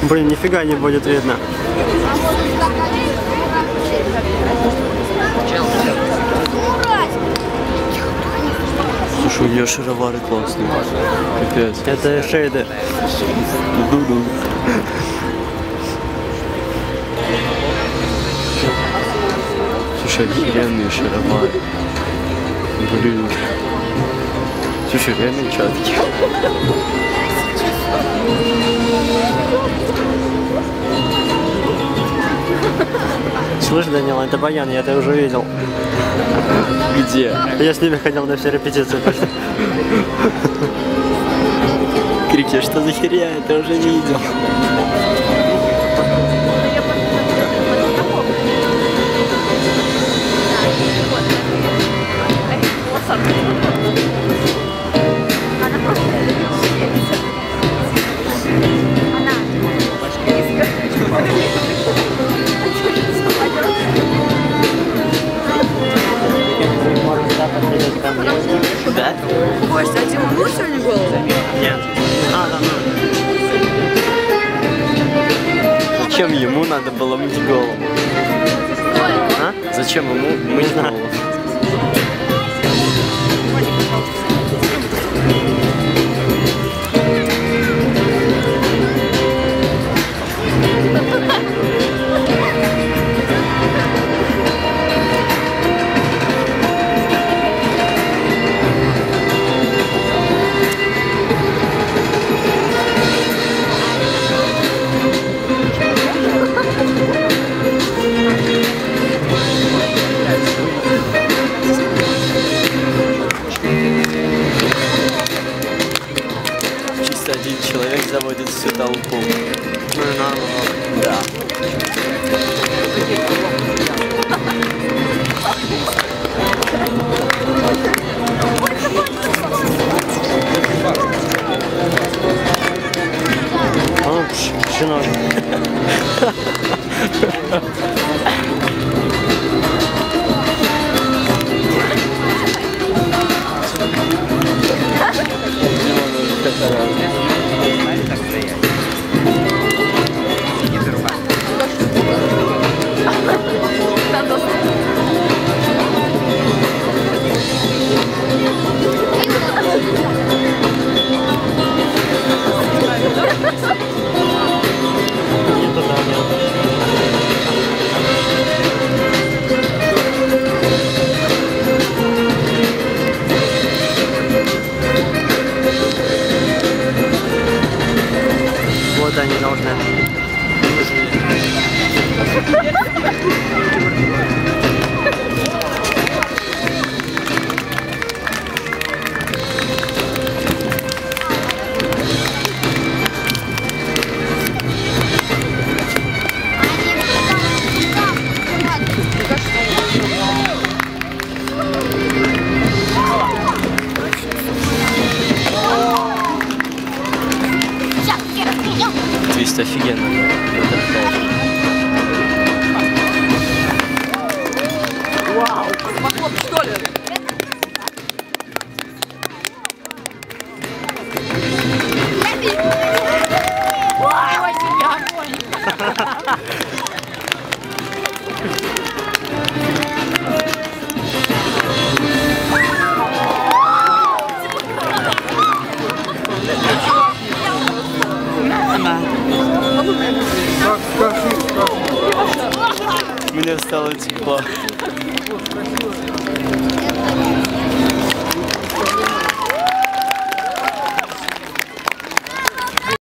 Блин, нифига не будет видно. Слушай, у нее шаровары классные. Капец. Это шейды. Ду-ду. Слушай, охеренные шаровары. Блин. Слушай, реально четкие. Слышь, Данила, это баян, я это уже видел. Где? Я с ними ходил на все репетиции почти. Крики, что за херня? Я уже видел. Да? Костя, а Дима мыл сегодня голову? Нет. Надо. Зачем ему надо было мыть голову? А? Зачем ему мыть голову? Чисто один человек заводит всю толпу. Ну и нормально. Да. Ну, щенок. Не туда, нет. Вот они должны. Твист офигенно. Вау, поход, что ли? Вау, огонь! Мне стало тепло.